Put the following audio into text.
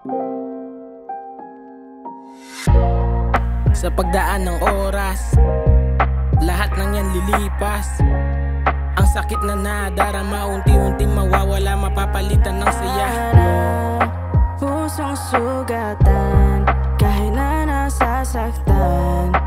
Sa pagdaan ng oras, lahat ng yan lilipas. Ang sakit na nadarama, unti-unti mawawala, mapapalitan ng saya. Pusong sugatan, kahit na nasasaktan,